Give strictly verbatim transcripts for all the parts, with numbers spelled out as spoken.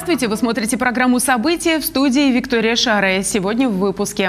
Здравствуйте! Вы смотрите программу «События», в студии Виктория Шарая. Сегодня в выпуске.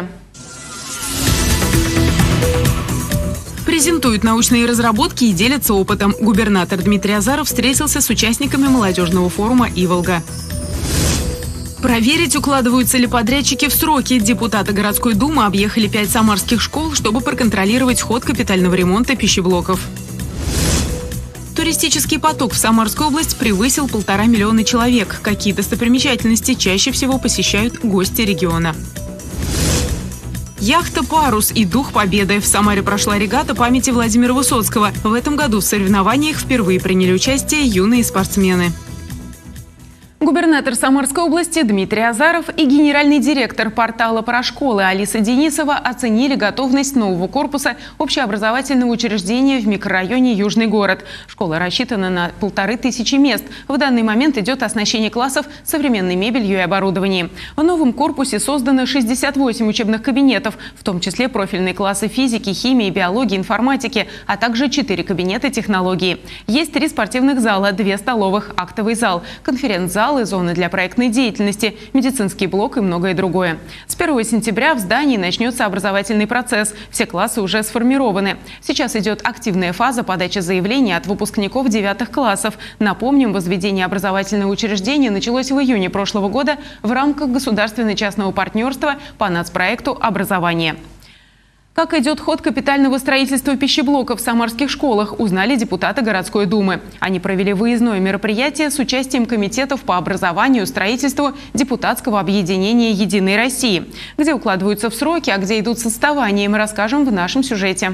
Презентуют научные разработки и делятся опытом. Губернатор Дмитрий Азаров встретился с участниками молодежного форума «Иволга». Проверить, укладываются ли подрядчики в сроки. Депутаты городской думы объехали пять самарских школ, чтобы проконтролировать ход капитального ремонта пищеблоков. Туристический поток в Самарскую область превысил полтора миллиона человек. Какие достопримечательности чаще всего посещают гости региона? Яхта «Парус» и дух победы. В Самаре прошла регата памяти Владимира Высоцкого. В этом году в соревнованиях впервые приняли участие юные спортсмены. Губернатор Самарской области Дмитрий Азаров и генеральный директор портала «Парашколы» Алиса Денисова оценили готовность нового корпуса общеобразовательного учреждения в микрорайоне Южный город. Школа рассчитана на полторы тысячи мест. В данный момент идет оснащение классов современной мебелью и оборудованием. В новом корпусе создано шестьдесят восемь учебных кабинетов, в том числе профильные классы физики, химии, биологии, информатики, а также четыре кабинета технологии. Есть три спортивных зала, две столовых, актовый зал, конференц-зал, зоны для проектной деятельности, медицинский блок и многое другое. С первого сентября в здании начнется образовательный процесс. Все классы уже сформированы. Сейчас идет активная фаза подачи заявлений от выпускников девятых классов. Напомним, возведение образовательного учреждения началось в июне прошлого года в рамках государственно-частного партнерства по нацпроекту «Образование». Как идет ход капитального строительства пищеблоков в самарских школах, узнали депутаты городской думы. Они провели выездное мероприятие с участием комитетов по образованию, строительству депутатского объединения «Единой России». Где укладываются в сроки, а где идут с отставанием, расскажем в нашем сюжете.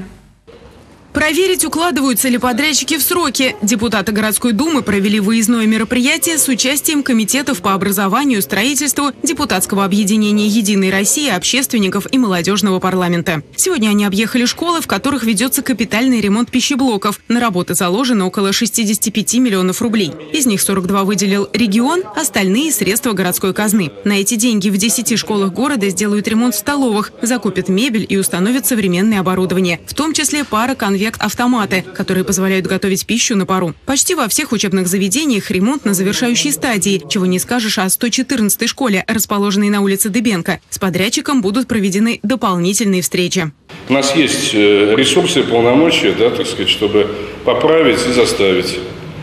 Проверить, укладываются ли подрядчики в сроки. Депутаты городской думы провели выездное мероприятие с участием комитетов по образованию, строительству, депутатского объединения «Единой России», общественников и молодежного парламента. Сегодня они объехали школы, в которых ведется капитальный ремонт пищеблоков. На работы заложено около шестидесяти пяти миллионов рублей. Из них сорок два выделил регион, остальные – средства городской казны. На эти деньги в десяти школах города сделают ремонт в столовых, закупят мебель и установят современное оборудование, в том числе пара-конвейерных автоматы, которые позволяют готовить пищу на пару. Почти во всех учебных заведениях ремонт на завершающей стадии, чего не скажешь о сто четырнадцатой школе, расположенной на улице Дыбенко. С подрядчиком будут проведены дополнительные встречи. У нас есть ресурсы и полномочия, да, так сказать, чтобы поправить и заставить.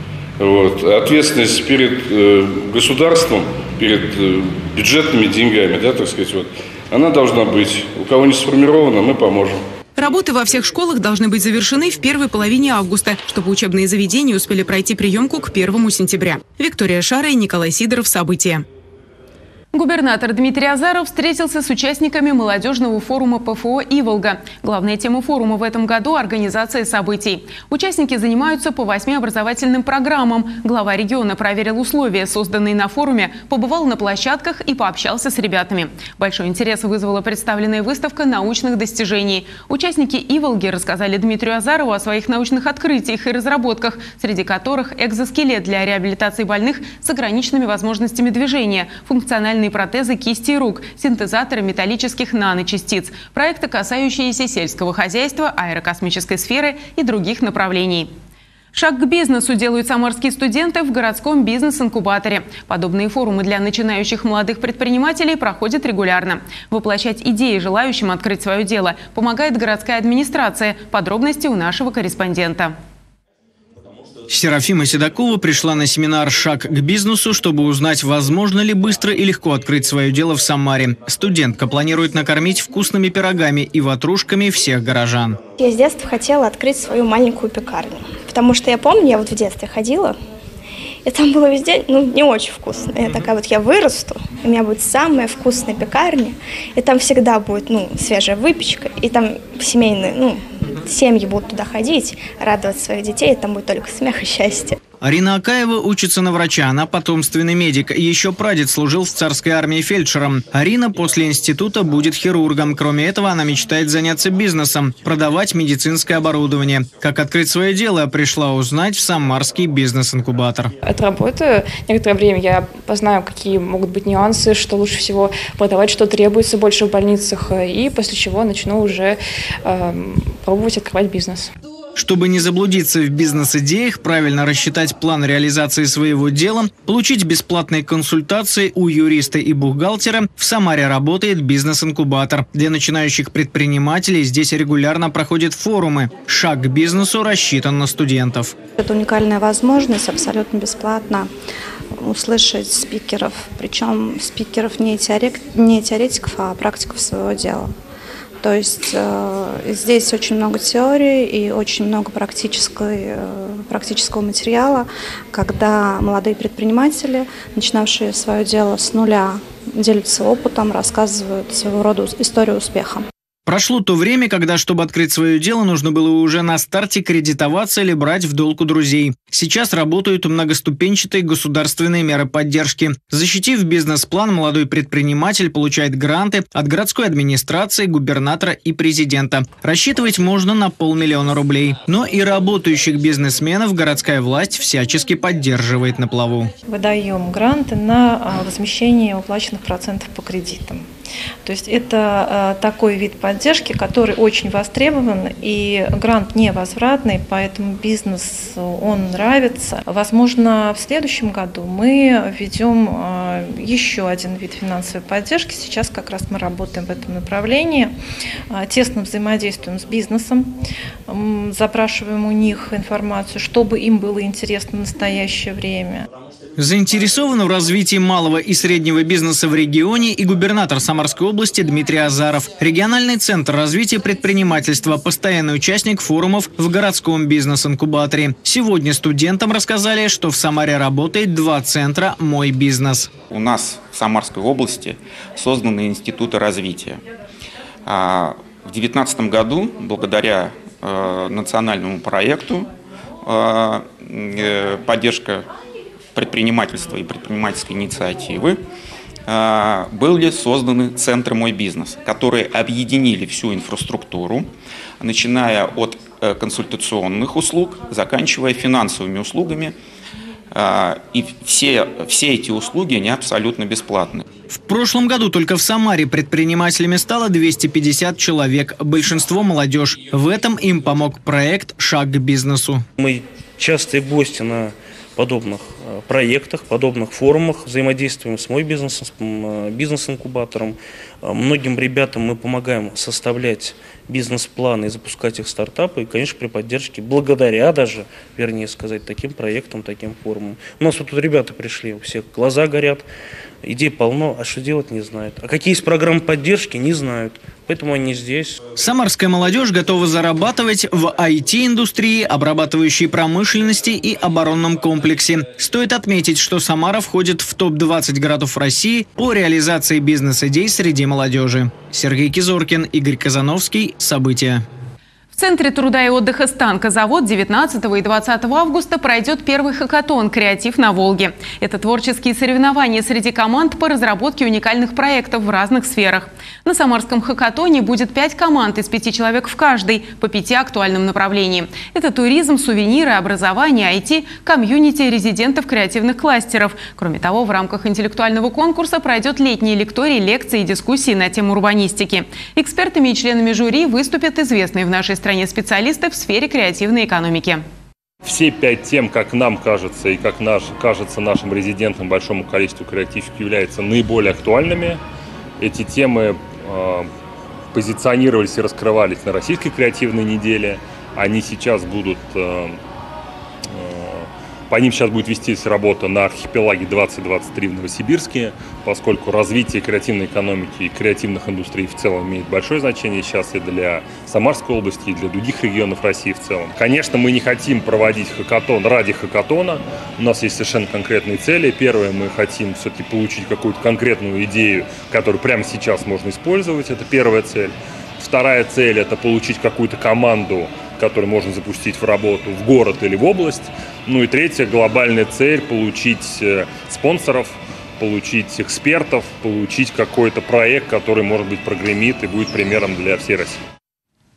Вот. Ответственность перед э, государством, перед э, бюджетными деньгами, да, так сказать, вот, она должна быть. У кого не сформирована, мы поможем. Работы во всех школах должны быть завершены в первой половине августа, чтобы учебные заведения успели пройти приемку к первому сентября. Виктория Шарая, Николай Сидоров. События. Губернатор Дмитрий Азаров встретился с участниками молодежного форума ПФО «Иволга». Главная тема форума в этом году – организация событий. Участники занимаются по восьми образовательным программам. Глава региона проверил условия, созданные на форуме, побывал на площадках и пообщался с ребятами. Большой интерес вызвала представленная выставка научных достижений. Участники «Иволги» рассказали Дмитрию Азарову о своих научных открытиях и разработках, среди которых экзоскелет для реабилитации больных с ограниченными возможностями движения, функциональный протезы кисти и рук, синтезаторы металлических наночастиц, проекты, касающиеся сельского хозяйства, аэрокосмической сферы и других направлений. Шаг к бизнесу делают самарские студенты в городском бизнес-инкубаторе. Подобные форумы для начинающих молодых предпринимателей проходят регулярно. Воплощать идеи желающим открыть свое дело помогает городская администрация. Подробности у нашего корреспондента. Серафима Седокова пришла на семинар «Шаг к бизнесу», чтобы узнать, возможно ли быстро и легко открыть свое дело в Самаре. Студентка планирует накормить вкусными пирогами и ватрушками всех горожан. Я с детства хотела открыть свою маленькую пекарню, потому что я помню, я вот в детстве ходила, и там было везде, ну, не очень вкусно. Я такая вот, я вырасту, у меня будет самая вкусная пекарня, и там всегда будет, ну, свежая выпечка, и там семейные, ну, семьи будут туда ходить, радовать своих детей, и там будет только смех и счастье. Арина Акаева учится на врача, она потомственный медик. Еще прадед служил в царской армии фельдшером. Арина после института будет хирургом. Кроме этого, она мечтает заняться бизнесом, продавать медицинское оборудование. Как открыть свое дело, пришла узнать в самарский бизнес-инкубатор. Отработаю некоторое время, я познаю, какие могут быть нюансы, что лучше всего продавать, что требуется больше в больницах, и после чего начну уже э, пробовать открывать бизнес. Чтобы не заблудиться в бизнес-идеях, правильно рассчитать план реализации своего дела, получить бесплатные консультации у юриста и бухгалтера, в Самаре работает бизнес-инкубатор. Для начинающих предпринимателей здесь регулярно проходят форумы. Шаг к бизнесу рассчитан на студентов. Это уникальная возможность абсолютно бесплатно услышать спикеров, причем спикеров не, теорет, не теоретиков, а практиков своего дела. То есть э, здесь очень много теории и очень много практической, э, практического материала, когда молодые предприниматели, начинавшие свое дело с нуля, делятся опытом, рассказывают своего рода историю успеха. Прошло то время, когда, чтобы открыть свое дело, нужно было уже на старте кредитоваться или брать в долг у друзей. Сейчас работают многоступенчатые государственные меры поддержки. Защитив бизнес-план, молодой предприниматель получает гранты от городской администрации, губернатора и президента. Рассчитывать можно на полмиллиона рублей. Но и работающих бизнесменов городская власть всячески поддерживает на плаву. Выдаем гранты на возмещение уплаченных процентов по кредитам. То есть это э, такой вид поддержки, который очень востребован, и грант невозвратный, поэтому бизнесу он нравится. Возможно, в следующем году мы введем э, еще один вид финансовой поддержки. Сейчас как раз мы работаем в этом направлении, э, тесно взаимодействуем с бизнесом, э, запрашиваем у них информацию, чтобы им было интересно в настоящее время. Заинтересован в развитии малого и среднего бизнеса в регионе и губернатор Самарской области Дмитрий Азаров. Региональный центр развития предпринимательства, постоянный участник форумов в городском бизнес-инкубаторе. Сегодня студентам рассказали, что в Самаре работает два центра «Мой бизнес». У нас в Самарской области созданы институты развития. В две тысячи девятнадцатом году, благодаря национальному проекту «Поддержка предпринимательства и предпринимательской инициативы», были созданы центры «Мой бизнес», которые объединили всю инфраструктуру, начиная от консультационных услуг, заканчивая финансовыми услугами. И все, все эти услуги, они абсолютно бесплатны. В прошлом году только в Самаре предпринимателями стало двести пятьдесят человек, большинство молодежь. В этом им помог проект «Шаг к бизнесу». Мы частые гости на подобных проектах, подобных форумах, взаимодействуем с «Мой бизнес», с бизнес-инкубатором. Многим ребятам мы помогаем составлять бизнес-планы и запускать их стартапы, и, конечно, при поддержке, благодаря даже, вернее сказать, таким проектам, таким форумам. У нас вот тут ребята пришли, у всех глаза горят, идей полно, а что делать не знают. А какие есть программы поддержки, не знают. Поэтому они здесь. Самарская молодежь готова зарабатывать в ай ти-индустрии, обрабатывающей промышленности и оборонном комплексе. Стоит отметить, что Самара входит в топ двадцать городов России по реализации бизнес-идей среди молодежи. Сергей Кизоркин, Игорь Казановский. События. В Центре труда и отдыха «Станкозавод» девятнадцатого и двадцатого августа пройдет первый хакатон «Креатив на Волге». Это творческие соревнования среди команд по разработке уникальных проектов в разных сферах. На самарском хакатоне будет пять команд из пяти человек в каждой по пяти актуальным направлениям. Это туризм, сувениры, образование, ай ти, комьюнити резидентов креативных кластеров. Кроме того, в рамках интеллектуального конкурса пройдет летний лекторий, лекции и дискуссии на тему урбанистики. Экспертами и членами жюри выступят известные в нашей стране специалисты в сфере креативной экономики. Все пять тем, как нам кажется и как наш, кажется нашим резидентам, большому количеству креативщиков, являются наиболее актуальными. Эти темы э, позиционировались и раскрывались на Российской креативной неделе. Они сейчас будут, э, э, по ним сейчас будет вестись работа на архипелаге двадцать двадцать три в Новосибирске, поскольку развитие креативной экономики и креативных индустрий в целом имеет большое значение сейчас и для Самарской области, и для других регионов России в целом. Конечно, мы не хотим проводить хакатон ради хакатона. У нас есть совершенно конкретные цели. Первое, мы хотим все-таки получить какую-то конкретную идею, которую прямо сейчас можно использовать. Это первая цель. Вторая цель – это получить какую-то команду, которую можно запустить в работу в город или в область. Ну и третья глобальная цель – получить спонсоров, получить экспертов, получить какой-то проект, который, может быть, прогремит и будет примером для всей России.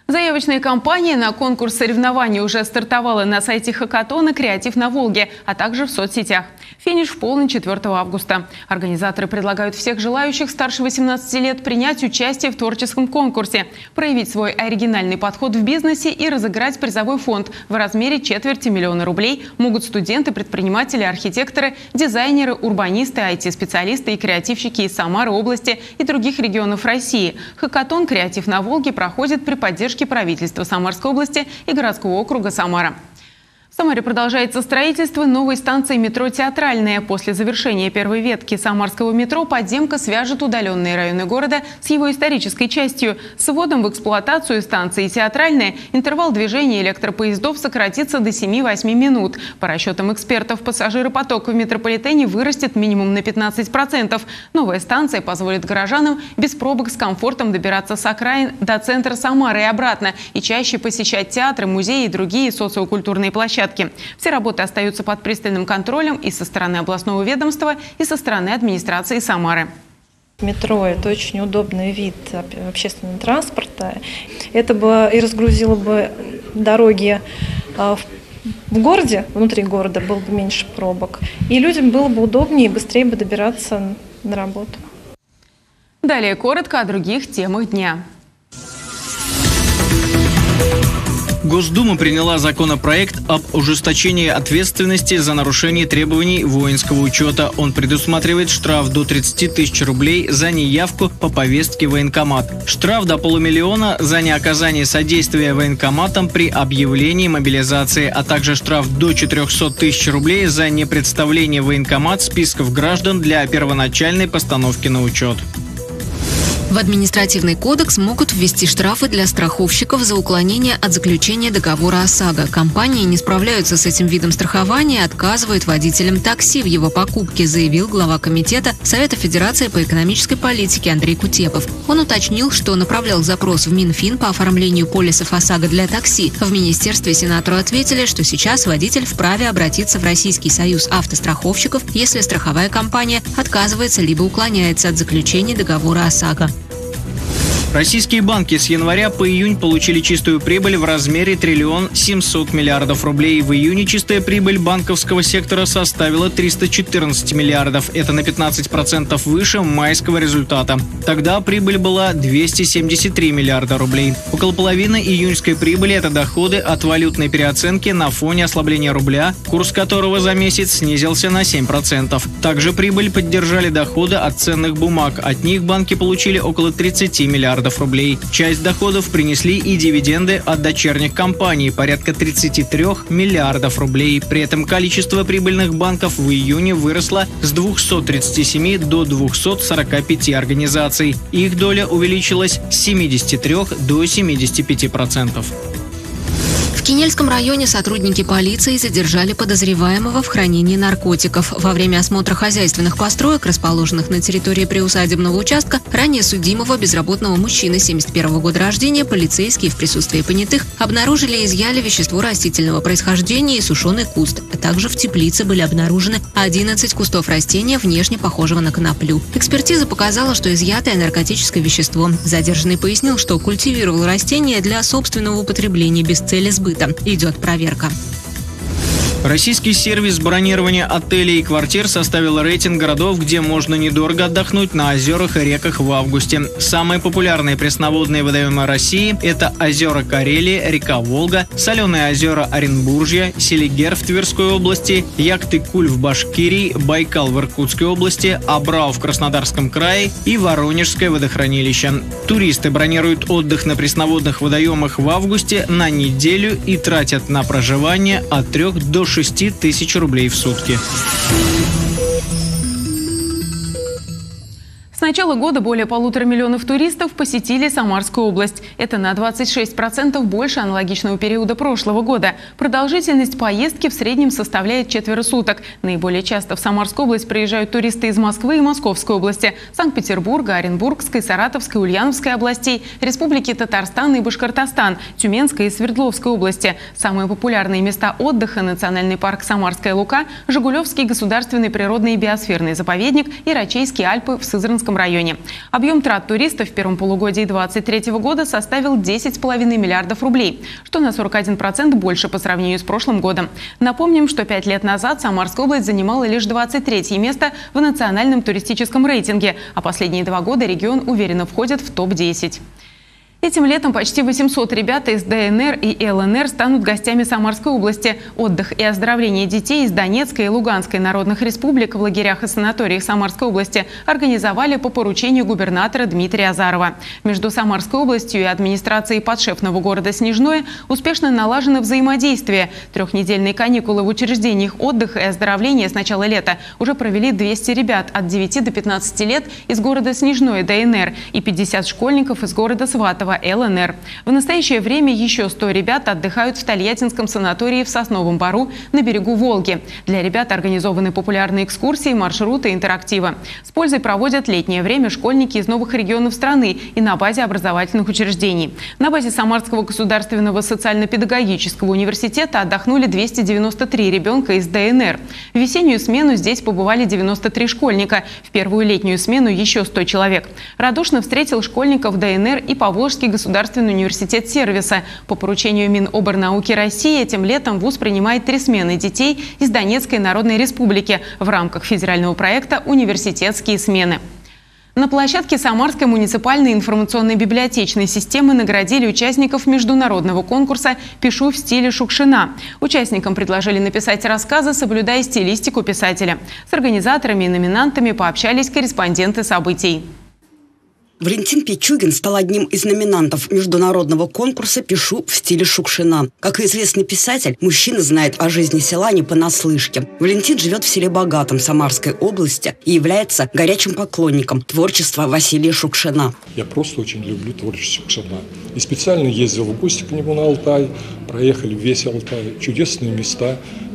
Заявочная кампания на конкурс соревнований уже стартовала на сайте Хакатона «Креатив на Волге», а также в соцсетях. Финиш в полночь четвёртого августа. Организаторы предлагают всех желающих старше восемнадцати лет принять участие в творческом конкурсе, проявить свой оригинальный подход в бизнесе и разыграть призовой фонд в размере четверти миллиона рублей могут студенты, предприниматели, архитекторы, дизайнеры, урбанисты, ай ти-специалисты и креативщики из Самары области и других регионов России. Хакатон «Креатив на Волге» проходит при поддержке правительства Самарской области и городского округа Самара. В Самаре продолжается строительство новой станции метро «Театральная». После завершения первой ветки самарского метро подземка свяжет удаленные районы города с его исторической частью. С вводом в эксплуатацию станции «Театральная» интервал движения электропоездов сократится до семи-восьми минут. По расчетам экспертов, пассажиропоток в метрополитене вырастет минимум на пятнадцать процентов. Новая станция позволит горожанам без пробок с комфортом добираться с окраин до центра Самары и обратно и чаще посещать театры, музеи и другие социокультурные площадки. Все работы остаются под пристальным контролем и со стороны областного ведомства, и со стороны администрации Самары. Метро – это очень удобный вид общественного транспорта. Это бы и разгрузило бы дороги в городе, внутри города было бы меньше пробок. И людям было бы удобнее и быстрее бы добираться на работу. Далее коротко о других темах дня. Госдума приняла законопроект об ужесточении ответственности за нарушение требований воинского учета. Он предусматривает штраф до тридцати тысяч рублей за неявку по повестке в военкомат. Штраф до полумиллиона за неоказание содействия военкоматам при объявлении мобилизации, а также штраф до четырёхсот тысяч рублей за непредставление в военкомат списков граждан для первоначальной постановки на учет. В административный кодекс могут ввести штрафы для страховщиков за уклонение от заключения договора ОСАГО. Компании не справляются с этим видом страхования и отказывают водителям такси в его покупке, заявил глава комитета Совета Федерации по экономической политике Андрей Кутепов. Он уточнил, что направлял запрос в Минфин по оформлению полисов ОСАГО для такси. В министерстве сенатору ответили, что сейчас водитель вправе обратиться в Российский союз автостраховщиков, если страховая компания отказывается либо уклоняется от заключения договора ОСАГО. Российские банки с января по июнь получили чистую прибыль в размере триллион семьсот миллиардов рублей. В июне чистая прибыль банковского сектора составила триста четырнадцать миллиардов. Это на пятнадцать процентов выше майского результата. Тогда прибыль была двести семьдесят три миллиарда рублей. Около половины июньской прибыли – это доходы от валютной переоценки на фоне ослабления рубля, курс которого за месяц снизился на семь процентов. Также прибыль поддержали доходы от ценных бумаг. От них банки получили около тридцати миллиардов рублей. Часть доходов принесли и дивиденды от дочерних компаний – порядка тридцати трёх миллиардов рублей. При этом количество прибыльных банков в июне выросло с двухсот тридцати семи до двухсот сорока пяти организаций. Их доля увеличилась с семидесяти трёх до семидесяти пяти процентов. В Кинельском районе сотрудники полиции задержали подозреваемого в хранении наркотиков. Во время осмотра хозяйственных построек, расположенных на территории приусадебного участка, ранее судимого безработного мужчины семьдесят первого года рождения, полицейские в присутствии понятых обнаружили и изъяли вещество растительного происхождения и сушеный куст. Также в теплице были обнаружены одиннадцать кустов растения, внешне похожего на коноплю. Экспертиза показала, что изъятое наркотическое вещество. Задержанный пояснил, что культивировал растения для собственного употребления без цели сбыта. Идет проверка. Российский сервис бронирования отелей и квартир составил рейтинг городов, где можно недорого отдохнуть на озерах и реках в августе. Самые популярные пресноводные водоемы России – это озера Карелии, река Волга, соленые озера Оренбуржья, Селигер в Тверской области, Яктыкуль в Башкирии, Байкал в Иркутской области, Абрау в Краснодарском крае и Воронежское водохранилище. Туристы бронируют отдых на пресноводных водоемах в августе на неделю и тратят на проживание от трёх до шести тысяч рублей в сутки. С начала года более полутора миллионов туристов посетили Самарскую область. Это на двадцать шесть процентов больше аналогичного периода прошлого года. Продолжительность поездки в среднем составляет четверо суток. Наиболее часто в Самарскую область приезжают туристы из Москвы и Московской области, Санкт-Петербурга, Оренбургской, Саратовской, Ульяновской областей, Республики Татарстан и Башкортостан, Тюменской и Свердловской области. Самые популярные места отдыха – национальный парк Самарская Лука, Жигулевский государственный природный и биосферный заповедник и Рачейские Альпы в Сызранском районе. Объем трат туристов в первом полугодии две тысячи двадцать третьего года составил десять с половиной миллиардов рублей, что на сорок один процент больше по сравнению с прошлым годом. Напомним, что пять лет назад Самарская область занимала лишь двадцать третье место в национальном туристическом рейтинге, а последние два года регион уверенно входит в топ десять. Этим летом почти восемьсот ребят из ДНР и ЛНР станут гостями Самарской области. Отдых и оздоровление детей из Донецкой и Луганской народных республик в лагерях и санаториях Самарской области организовали по поручению губернатора Дмитрия Азарова. Между Самарской областью и администрацией подшефного города Снежное успешно налажено взаимодействие. Трехнедельные каникулы в учреждениях отдыха и оздоровления с начала лета уже провели двести ребят от девяти до пятнадцати лет из города Снежное, ДНР, и пятьдесят школьников из города Сватово, ЛНР. В настоящее время еще сто ребят отдыхают в Тольяттинском санатории в Сосновом Бору на берегу Волги. Для ребят организованы популярные экскурсии, маршруты, интерактивы. С пользой проводят летнее время школьники из новых регионов страны и на базе образовательных учреждений. На базе Самарского государственного социально-педагогического университета отдохнули двести девяносто три ребенка из ДНР. В весеннюю смену здесь побывали девяносто три школьника. В первую летнюю смену еще сто человек. Радушно встретил школьников ДНР и Поволжский государственный университет сервиса. По поручению Миноборнауки России этим летом вуз принимает три смены детей из Донецкой Народной Республики в рамках федерального проекта «Университетские смены». На площадке Самарской муниципальной информационной библиотечной системы наградили участников международного конкурса «Пишу в стиле Шукшина». Участникам предложили написать рассказы, соблюдая стилистику писателя. С организаторами и номинантами пообщались корреспонденты событий. Валентин Пичугин стал одним из номинантов международного конкурса «Пишу в стиле Шукшина». Как известный писатель, мужчина знает о жизни села не понаслышке. Валентин живет в селе Богатом Самарской области и является горячим поклонником творчества Василия Шукшина. Я просто очень люблю творчество Шукшина. И специально ездил в гости к нему на Алтай, проехали весь Алтай. Чудесные места,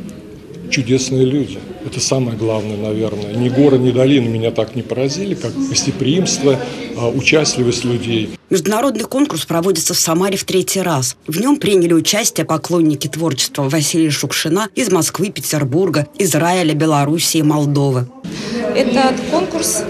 чудесные люди. Это самое главное, наверное. Ни горы, ни долины меня так не поразили, как гостеприимство, участливость людей. Международный конкурс проводится в Самаре в третий раз. В нем приняли участие поклонники творчества Василия Шукшина из Москвы, Петербурга, Израиля, Белоруссии, Молдовы. Этот конкурс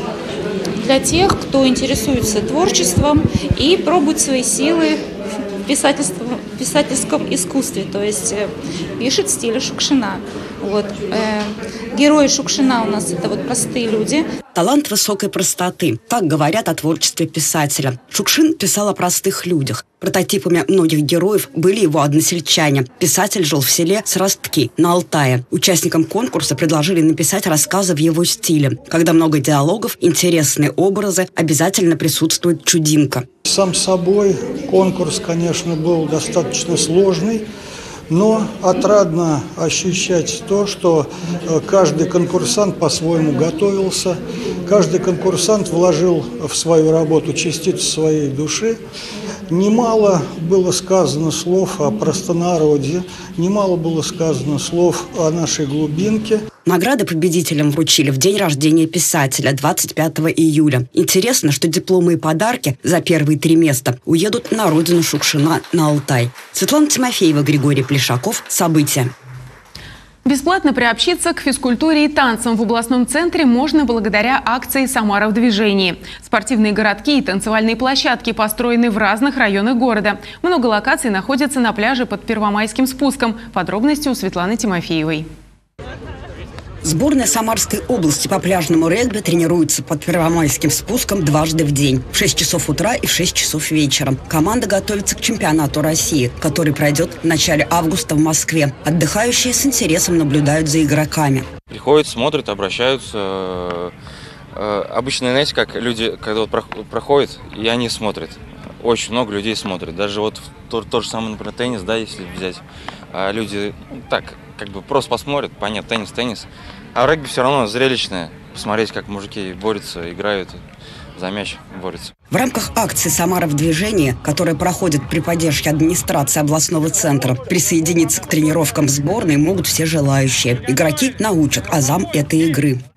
для тех, кто интересуется творчеством и пробует свои силы в писательстве. В писательском искусстве, то есть пишет в стиле Шукшина. Вот. Э, герои Шукшина у нас это вот простые люди. Талант высокой простоты. Так говорят о творчестве писателя. Шукшин писал о простых людях. Прототипами многих героев были его односельчане. Писатель жил в селе Сростки на Алтае. Участникам конкурса предложили написать рассказы в его стиле. Когда много диалогов, интересные образы, обязательно присутствует чудинка. Сам собой конкурс, конечно, был достаточно сложный, но отрадно ощущать то, что каждый конкурсант по-своему готовился, каждый конкурсант вложил в свою работу частицу своей души. Немало было сказано слов о простонародье, немало было сказано слов о нашей глубинке. Награды победителям вручили в день рождения писателя, двадцать пятого июля. Интересно, что дипломы и подарки за первые три места уедут на родину Шукшина, на Алтай. Светлана Тимофеева, Григорий Плешаков. События. Бесплатно приобщиться к физкультуре и танцам в областном центре можно благодаря акции «Самара в движении». Спортивные городки и танцевальные площадки построены в разных районах города. Много локаций находятся на пляже под Первомайским спуском. Подробности у Светланы Тимофеевой. Сборная Самарской области по пляжному регби тренируется под Первомайским спуском дважды в день. В шесть часов утра и в шесть часов вечера. Команда готовится к чемпионату России, который пройдет в начале августа в Москве. Отдыхающие с интересом наблюдают за игроками. Приходят, смотрят, обращаются. Обычно, знаете, как люди, когда вот проходят, и они смотрят. Очень много людей смотрят. Даже вот то, то же самое, например, теннис, да, если взять. Люди так, как бы просто посмотрят, понятно, теннис, теннис. А регби все равно зрелищное. Посмотреть, как мужики борются, играют, за мяч борются. В рамках акции «Самара в движении», которая проходит при поддержке администрации областного центра, присоединиться к тренировкам сборной могут все желающие. Игроки научат азам этой игры.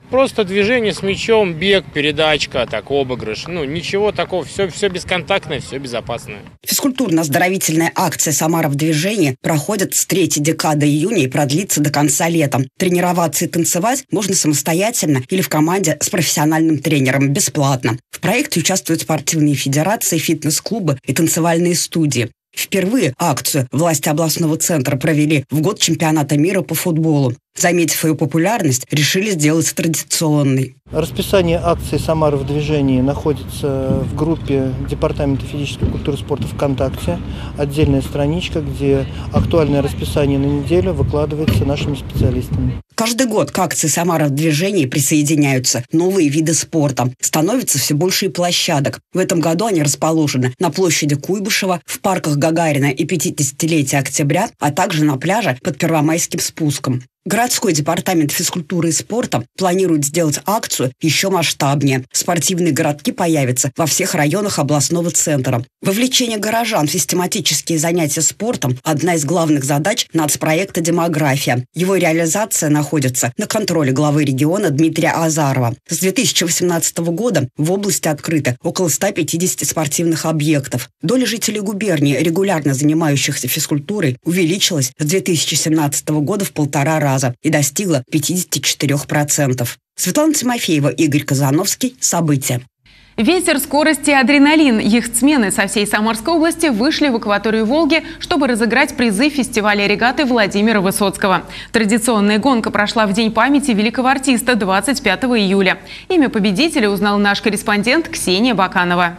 Просто движение с мячом, бег, передачка, так, обыгрыш. Ну, ничего такого, все, все бесконтактное, все безопасное. Физкультурно-оздоровительная акция «Самара в движении» проходит с третьей декады июня и продлится до конца лета. Тренироваться и танцевать можно самостоятельно или в команде с профессиональным тренером бесплатно. В проекте участвуют спортивные федерации, фитнес-клубы и танцевальные студии. Впервые акцию власти областного центра провели в год чемпионата мира по футболу. Заметив ее популярность, решили сделать традиционной. Расписание акции «Самара в движении» находится в группе Департамента физической культуры и спорта ВКонтакте. Отдельная страничка, где актуальное расписание на неделю выкладывается нашими специалистами. Каждый год к акции «Самара в движении» присоединяются новые виды спорта. Становится все больше и площадок. В этом году они расположены на площади Куйбышева, в парках Гагарина и пятидесятилетия Октября, а также на пляже под Первомайским спуском. Городской департамент физкультуры и спорта планирует сделать акцию еще масштабнее. Спортивные городки появятся во всех районах областного центра. Вовлечение горожан в систематические занятия спортом – одна из главных задач нацпроекта «Демография». Его реализация находится на контроле главы региона Дмитрия Азарова. С две тысячи восемнадцатого года в области открыто около ста пятидесяти спортивных объектов. Доля жителей губернии, регулярно занимающихся физкультурой, увеличилась с две тысячи семнадцатого года в полтора раза и достигла пятидесяти четырёх процентов. Светлана Тимофеева, Игорь Казановский. События. Ветер, скорость и адреналин. Яхтсмены со всей Самарской области вышли в акваторию Волги, чтобы разыграть призы фестиваля регаты Владимира Высоцкого. Традиционная гонка прошла в День памяти великого артиста двадцать пятого июля. Имя победителя узнал наш корреспондент Ксения Баканова.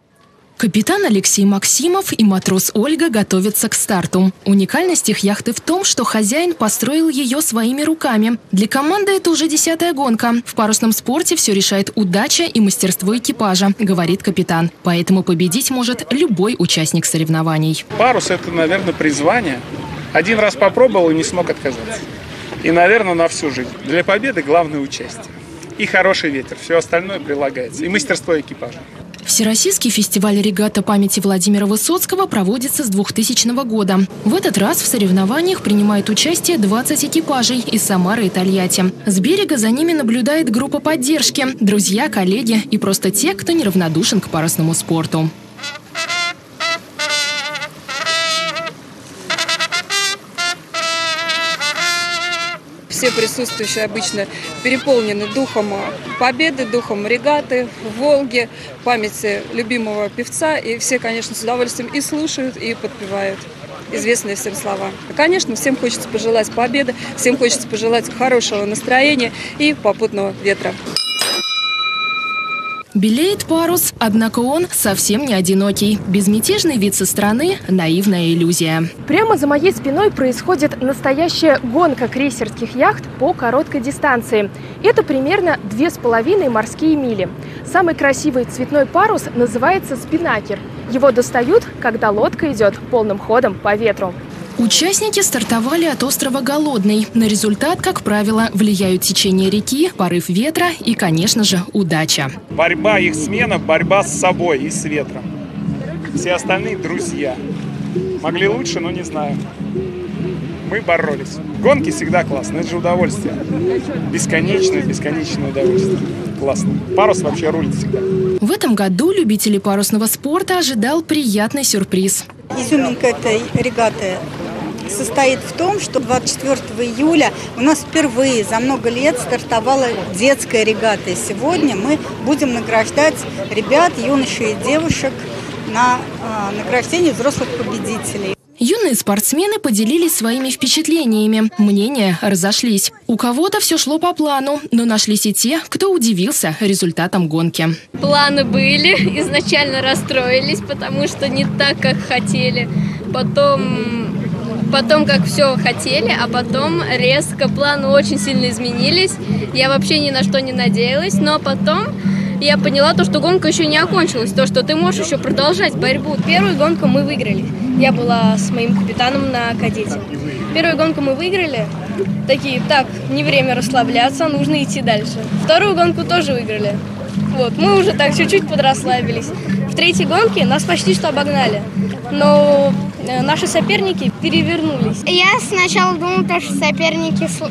Капитан Алексей Максимов и матрос Ольга готовятся к старту. Уникальность их яхты в том, что хозяин построил ее своими руками. Для команды это уже десятая гонка. В парусном спорте все решает удача и мастерство экипажа, говорит капитан. Поэтому победить может любой участник соревнований. Парус – это, наверное, призвание. Один раз попробовал и не смог отказаться. И, наверное, на всю жизнь. Для победы главное участие. И хороший ветер. Все остальное прилагается. И мастерство экипажа. Всероссийский фестиваль регата памяти Владимира Высоцкого проводится с двухтысячного года. В этот раз в соревнованиях принимают участие двадцать экипажей из Самары и Тольятти. С берега за ними наблюдает группа поддержки – друзья, коллеги и просто те, кто неравнодушен к парусному спорту. Все присутствующие обычно переполнены духом победы, духом регаты в Волге, памяти любимого певца. И все, конечно, с удовольствием и слушают, и подпевают известные всем слова. Конечно, всем хочется пожелать победы, всем хочется пожелать хорошего настроения и попутного ветра. Белеет парус, однако он совсем не одинокий. Безмятежный вид со стороны – наивная иллюзия. Прямо за моей спиной происходит настоящая гонка крейсерских яхт по короткой дистанции. Это примерно две с половиной морские мили. Самый красивый цветной парус называется спинакер. Его достают, когда лодка идет полным ходом по ветру. Участники стартовали от острова Голодный. На результат, как правило, влияют течение реки, порыв ветра и, конечно же, удача. Борьба их смена, борьба с собой и с ветром. Все остальные друзья. Могли лучше, но не знаю. Мы боролись. Гонки всегда классно, это же удовольствие. Бесконечное, бесконечное удовольствие. Классно. Парус вообще рулит всегда. В этом году любителей парусного спорта ожидал приятный сюрприз. Изюминка этой регаты состоит в том, что двадцать четвёртого июля у нас впервые за много лет стартовала детская регата. И сегодня мы будем награждать ребят, юношей и девушек на э, награждение взрослых победителей. Юные спортсмены поделились своими впечатлениями. Мнения разошлись. У кого-то все шло по плану, но нашлись и те, кто удивился результатом гонки. Планы были, изначально расстроились, потому что не так, как хотели. Потом, потом как все хотели, а потом резко планы очень сильно изменились. Я вообще ни на что не надеялась, но потом я поняла то, что гонка еще не окончилась, то, что ты можешь еще продолжать борьбу. Первую гонку мы выиграли. Я была с моим капитаном на кадете. Первую гонку мы выиграли. Такие, так, не время расслабляться, нужно идти дальше. Вторую гонку тоже выиграли. Вот, мы уже так чуть-чуть подрасслабились. В третьей гонке нас почти что обогнали. Но наши соперники перевернулись. Я сначала думала, что соперники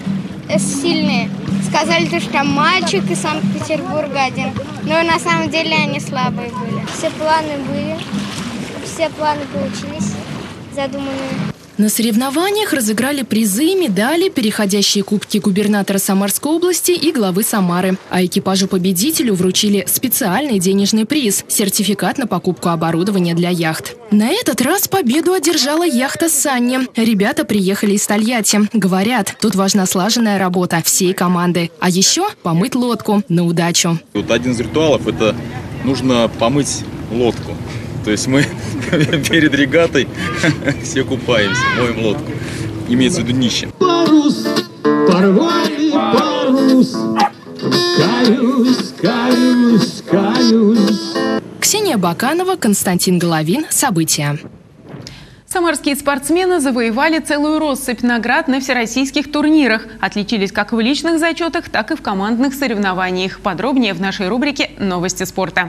сильные. Сказали, что там мальчик из Санкт-Петербурга один. Но на самом деле они слабые были. Все планы были, все планы получились, задуманные. На соревнованиях разыграли призы, медали, переходящие кубки губернатора Самарской области и главы Самары. А экипажу-победителю вручили специальный денежный приз – сертификат на покупку оборудования для яхт. На этот раз победу одержала яхта «Санни». Ребята приехали из Тольятти. Говорят, тут важна слаженная работа всей команды. А еще помыть лодку на удачу. Вот один из ритуалов – это нужно помыть лодку. То есть мы перед регатой все купаемся, моем лодку. Имеется в виду нищим. Парус, порвали парус, каюсь, каюсь, каюсь. Ксения Баканова, Константин Головин. События. Самарские спортсмены завоевали целую россыпь наград на всероссийских турнирах. Отличились как в личных зачетах, так и в командных соревнованиях. Подробнее в нашей рубрике «Новости спорта».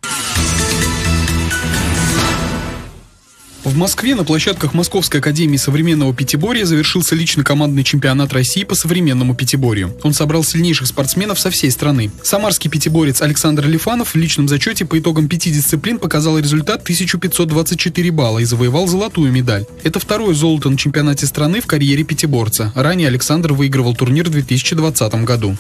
В Москве на площадках Московской академии современного пятиборья завершился лично-командный чемпионат России по современному пятиборью. Он собрал сильнейших спортсменов со всей страны. Самарский пятиборец Александр Лифанов в личном зачете по итогам пяти дисциплин показал результат тысяча пятьсот двадцать четыре балла и завоевал золотую медаль. Это второе золото на чемпионате страны в карьере пятиборца. Ранее Александр выигрывал турнир в две тысячи двадцатом году.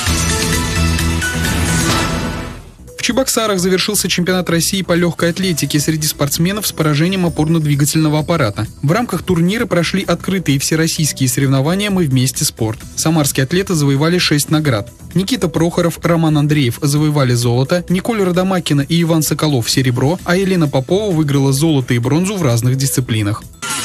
В Чебоксарах завершился чемпионат России по легкой атлетике среди спортсменов с поражением опорно-двигательного аппарата. В рамках турнира прошли открытые всероссийские соревнования «Мы вместе спорт». Самарские атлеты завоевали шесть наград. Никита Прохоров, Роман Андреев завоевали золото, Николь Родомакина и Иван Соколов – серебро, а Елена Попова выиграла золото и бронзу в разных дисциплинах.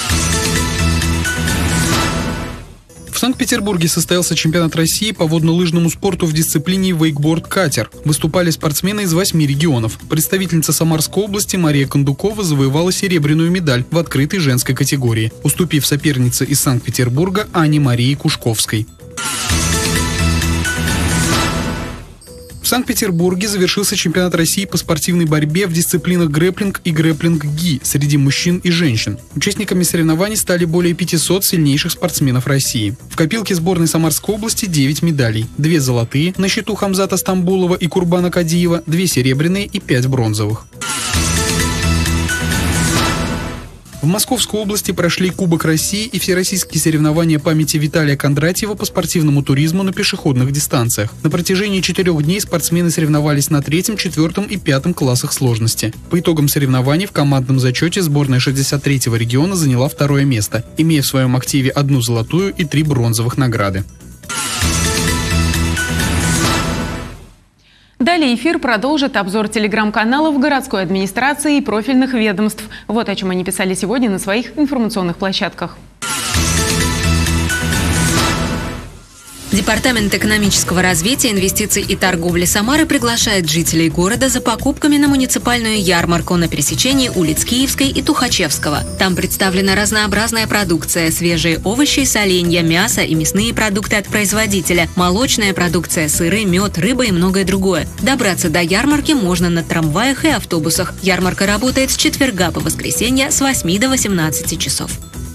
В Санкт-Петербурге состоялся чемпионат России по водно-лыжному спорту в дисциплине вейкборд-катер. Выступали спортсмены из восьми регионов. Представительница Самарской области Мария Кондукова завоевала серебряную медаль в открытой женской категории, уступив сопернице из Санкт-Петербурга Ане Марии Кушковской. В Санкт-Петербурге завершился чемпионат России по спортивной борьбе в дисциплинах грэпплинг и грэпплинг-ги среди мужчин и женщин. Участниками соревнований стали более пятисот сильнейших спортсменов России. В копилке сборной Самарской области девять медалей. Две золотые на счету Хамзата Стамбулова и Курбана Кадиева, две серебряные и пять бронзовых. В Московской области прошли Кубок России и всероссийские соревнования памяти Виталия Кондратьева по спортивному туризму на пешеходных дистанциях. На протяжении четырех дней спортсмены соревновались на третьем, четвертом и пятом классах сложности. По итогам соревнований в командном зачете сборная шестьдесят третьего региона заняла второе место, имея в своем активе одну золотую и три бронзовых награды. Далее эфир продолжит обзор телеграм-каналов городской администрации и профильных ведомств. Вот о чем они писали сегодня на своих информационных площадках. Департамент экономического развития, инвестиций и торговли Самары приглашает жителей города за покупками на муниципальную ярмарку на пересечении улиц Киевской и Тухачевского. Там представлена разнообразная продукция: свежие овощи, соленья, мясо и мясные продукты от производителя, молочная продукция, сыры, мед, рыба и многое другое. Добраться до ярмарки можно на трамваях и автобусах. Ярмарка работает с четверга по воскресенье с восьми до восемнадцати часов.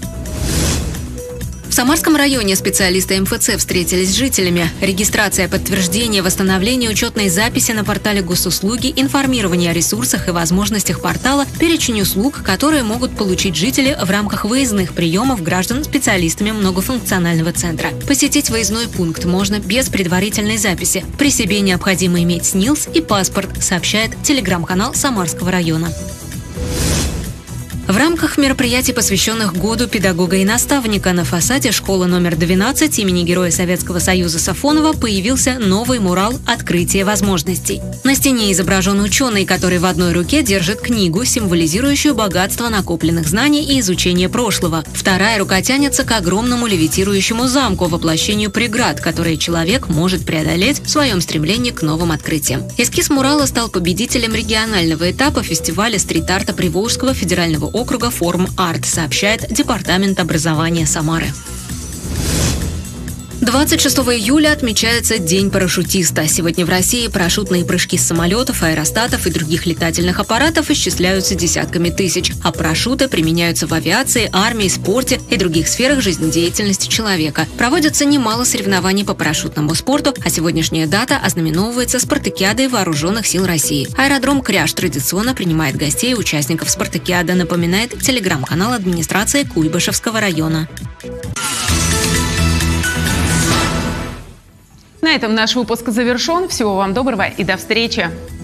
В Самарском районе специалисты эм эф цэ встретились с жителями. Регистрация, подтверждение, восстановление учетной записи на портале госуслуги, информирование о ресурсах и возможностях портала, перечень услуг, которые могут получить жители в рамках выездных приемов граждан специалистами многофункционального центра. Посетить выездной пункт можно без предварительной записи. При себе необходимо иметь СНИЛС и паспорт, сообщает телеграм-канал Самарского района. В рамках мероприятий, посвященных Году педагога и наставника, на фасаде школы номер двенадцать имени Героя Советского Союза Сафонова появился новый мурал «Открытие возможностей». На стене изображен ученый, который в одной руке держит книгу, символизирующую богатство накопленных знаний и изучение прошлого. Вторая рука тянется к огромному левитирующему замку, воплощению преград, которые человек может преодолеть в своем стремлении к новым открытиям. Эскиз мурала стал победителем регионального этапа фестиваля стрит-арта Приволжского федерального округа «Форм Арт», сообщает Департамент образования Самары. двадцать шестого июля отмечается День парашютиста. Сегодня в России парашютные прыжки с самолетов, аэростатов и других летательных аппаратов исчисляются десятками тысяч, а парашюты применяются в авиации, армии, спорте и других сферах жизнедеятельности человека. Проводится немало соревнований по парашютному спорту, а сегодняшняя дата ознаменовывается Спартакиадой Вооруженных сил России. Аэродром Кряж традиционно принимает гостей и участников Спартакиады, напоминает телеграм-канал администрации Куйбышевского района. На этом наш выпуск завершен. Всего вам доброго и до встречи!